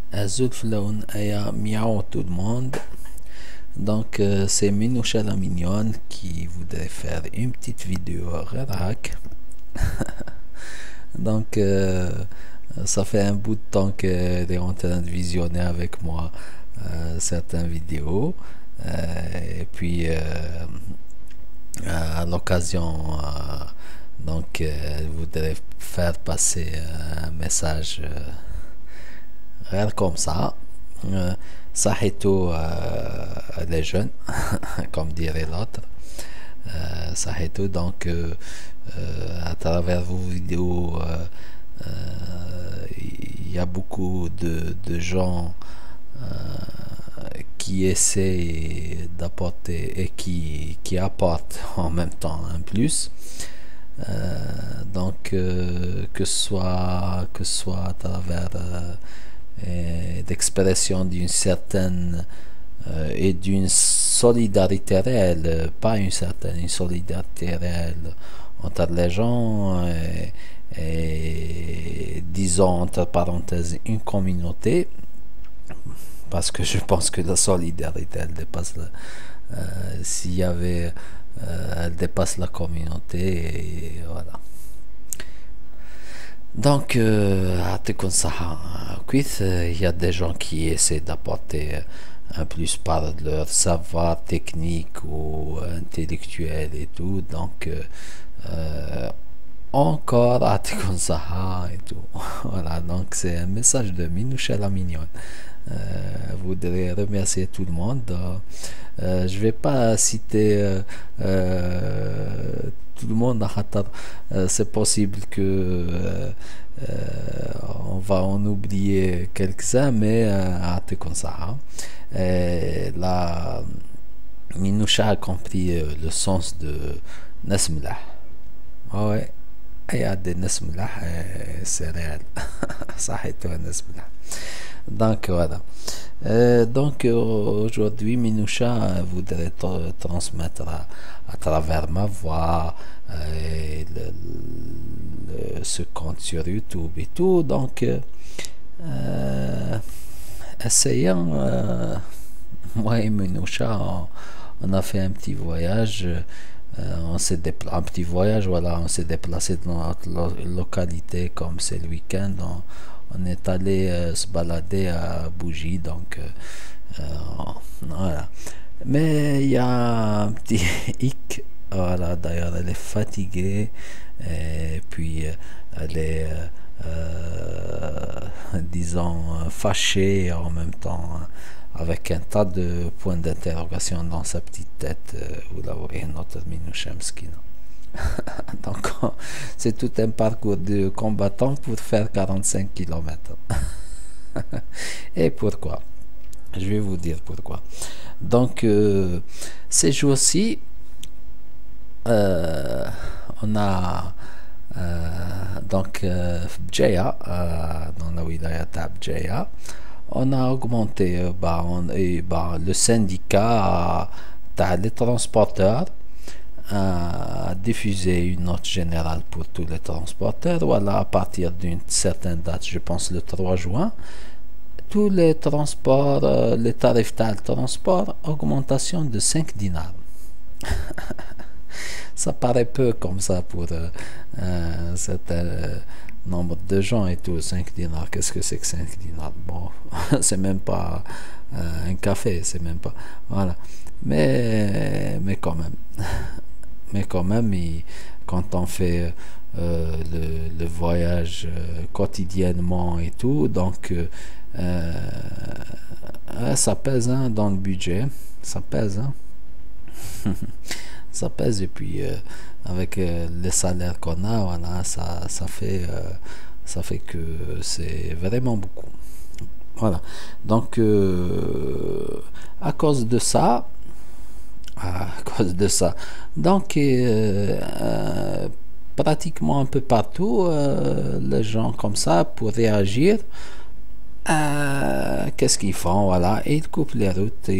Zulflown Aya Miao tout le monde. Donc c'est Minoucha la mignonne qui voudrait faire une petite vidéo rédac. Donc ça fait un bout de temps qu'elle est en train de visionner avec moi certaines vidéos. Et puis à l'occasion donc elle voudrait faire passer un message comme ça. Sahito, elle est jeune, comme dirait l'autre. Sahito, donc à travers vos vidéos, il y a beaucoup de gens qui essaient d'apporter et qui apportent en même temps un plus. Donc que ce soit à travers d'expression d'une certaine et d'une solidarité réelle, pas une solidarité réelle entre les gens et disons entre parenthèses une communauté, parce que je pense que la solidarité elle dépasse s'il y avait elle dépasse la communauté et voilà. Donc, il y a des gens qui essaient d'apporter un plus par leur savoir technique ou intellectuel et tout. Donc, encore et tout. Voilà, donc c'est un message de Minoucha la mignonne. Voudrais remercier tout le monde. Je vais pas citer tout le monde. C'est possible que on va en oublier quelques-uns, mais comme ça. La Minoucha a compris le sens de Nasmlah. Ouais, il y a des Nasmlah, c'est réel. Ça a été un Nasmlah. Donc voilà. Donc aujourd'hui Minoucha voudrait transmettre à travers ma voix ce compte sur YouTube et tout. Donc essayant moi et Minoucha on a fait un petit voyage. On s'est déplacé dans notre localité comme c'est le week-end. On est allé se balader à Bougie, donc voilà. Mais il y a un petit hic. Voilà, d'ailleurs elle est fatiguée et puis elle est disons fâchée en même temps, avec un tas de points d'interrogation dans sa petite tête. Vous la voyez, notre Minoucha Mskina. Donc c'est tout un parcours de combattant pour faire 45 km. Et pourquoi? Je vais vous dire pourquoi. Donc ces jours-ci on a donc Bjaya, dans la wilaya Bjaya, on a augmenté le syndicat des transporteurs a diffusé une note générale pour tous les transporteurs. Voilà, à partir d'une certaine date, je pense le 3 juin, tous les transports, les tarifs de transport, augmentation de 5 dinars. Ça paraît peu comme ça pour un certain nombre de gens et tout. 5 dinars, qu'est-ce que c'est que 5 dinars? Bon, c'est même pas un café, c'est même pas. Voilà. Mais quand même. Mais quand même, quand on fait le voyage quotidiennement et tout, donc ça pèse hein, dans le budget, ça pèse. Hein. Ça pèse, et puis avec les salaires qu'on a, voilà, ça fait que c'est vraiment beaucoup. Voilà. Donc à cause de ça, donc pratiquement un peu partout, les gens comme ça, pour réagir, qu'est-ce qu'ils font? Voilà, ils coupent les routes,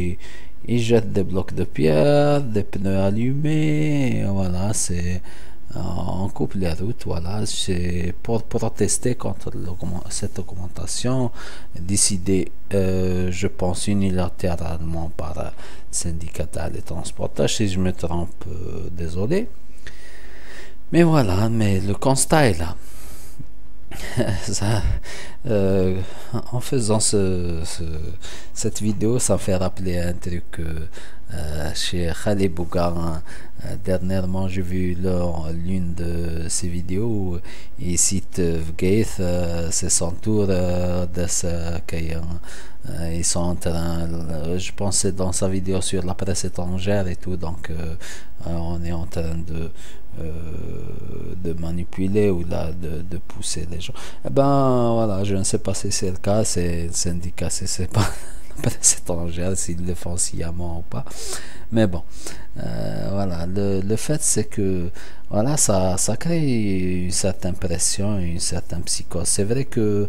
ils jettent des blocs de pierre, des pneus allumés, voilà, c'est on coupe les routes, voilà, c'est pour protester contre cette augmentation décidée, je pense, unilatéralement par le syndicat des transporteurs. Si je me trompe, désolé. Mais voilà, mais le constat est là. Ça, en faisant cette vidéo, ça fait rappeler un truc chez Khalid Bougar. Dernièrement, j'ai vu l'une de ses vidéos où il cite Gates, c'est son tour de ce ils sont en train, je pensais dans sa vidéo sur la presse étrangère et tout, donc on est en train de manipuler ou là de pousser les gens. Eh ben voilà, je ne sais pas si c'est le cas, c'est le syndicat, c'est pas la presse étrangère, s'ils le font sciemment ou pas. Mais bon, voilà, le fait c'est que voilà, ça crée une certaine pression, une certaine psychose. C'est vrai que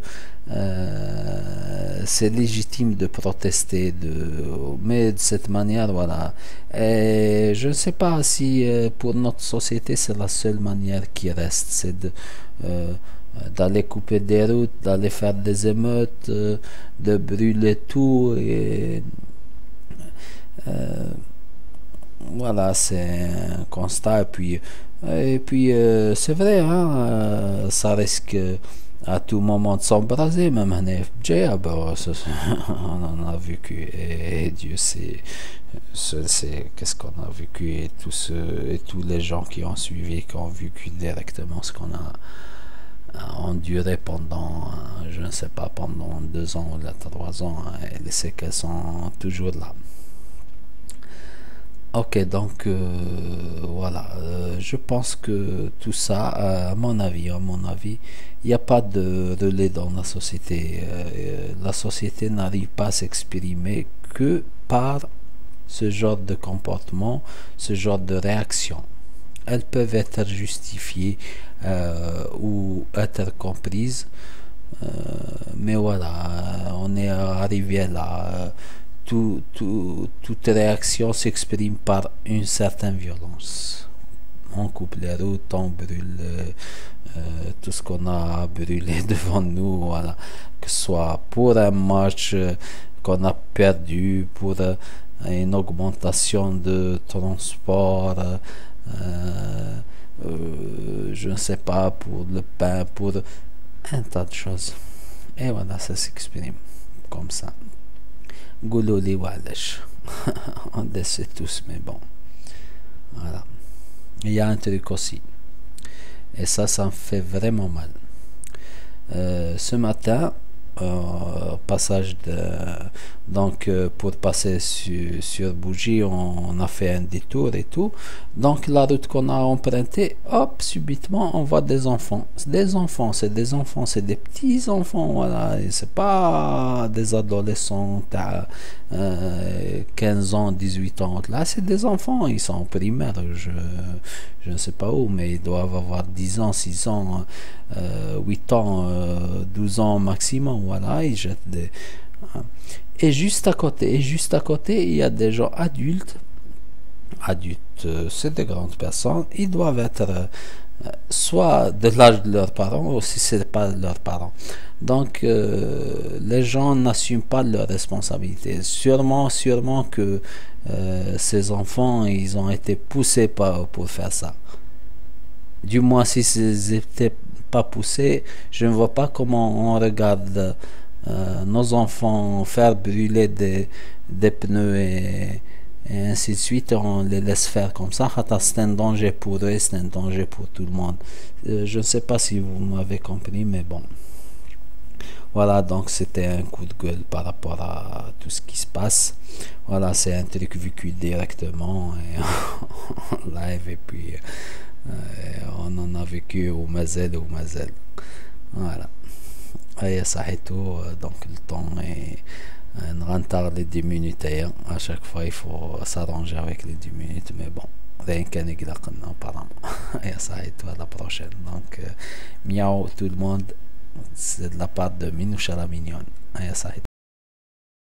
c'est légitime de protester, mais de cette manière, voilà. Et je ne sais pas si pour notre société c'est la seule manière qui reste, c'est d'aller couper des routes, d'aller faire des émeutes, de brûler tout voilà, c'est un constat. Et puis c'est vrai, hein, ça risque à tout moment de s'embraser, même en FJ, on en a vécu, et Dieu sait, qu'est-ce qu'on a vécu, et tous les gens qui ont suivi, qui ont vécu directement ce qu'on a enduré pendant, je ne sais pas, pendant 2 ans ou 3 ans, et les séquelles sont toujours là. Ok, donc voilà, je pense que tout ça, à mon avis, il n'y a pas de relais dans la société. La société n'arrive pas à s'exprimer que par ce genre de comportement, ce genre de réaction. Elles peuvent être justifiées ou être comprises, mais voilà, on est arrivé là. Toute réaction s'exprime par une certaine violence. On coupe les routes, on brûle tout ce qu'on a brûlé devant nous, voilà. Que ce soit pour un match qu'on a perdu, pour une augmentation de transport, je ne sais pas, pour le pain, pour un tas de choses. Et voilà, ça s'exprime comme ça. Goulouli Walash. On le sait tous, mais bon. Voilà. Il y a un truc aussi. Et ça me fait vraiment mal. Ce matin, passage donc pour passer sur Bougie, on a fait un détour et tout. Donc la route qu'on a empruntée, hop, subitement on voit des enfants. C'est des enfants, c'est des petits enfants, voilà. C'est pas des adolescents à 15 ans, 18 ans. Là, c'est des enfants, ils sont en primaire, je ne sais pas où, mais ils doivent avoir 10 ans, 6 ans, 8 ans, 12 ans maximum, voilà. Ils jettent et juste à côté, il y a des gens adultes, c'est des grandes personnes, ils doivent être soit de l'âge de leurs parents, ou si c'est pas leurs parents. Donc les gens n'assument pas leurs responsabilités. Sûrement que ces enfants, ils ont été poussés pour faire ça. Du moins, si ils n'étaient pas poussés, je ne vois pas comment on regarde nos enfants faire brûler des pneus et ainsi de suite, on les laisse faire comme ça. C'est un danger pour eux, c'est un danger pour tout le monde. Je ne sais pas si vous m'avez compris, mais bon. Voilà, donc c'était un coup de gueule par rapport à tout ce qui se passe. Voilà, c'est un truc vécu directement et en live, et puis on en a vécu au Mazel. Voilà. Et ça est tout, donc le temps est rentre les 10 minutes. À chaque fois il faut s'arranger avec les 10 minutes, mais bon, rien qu'un exemple apparemment. Et ça est tout, à la prochaine. Donc miaou tout le monde, c'est de la part de Minoucha la mignonne. Et ça est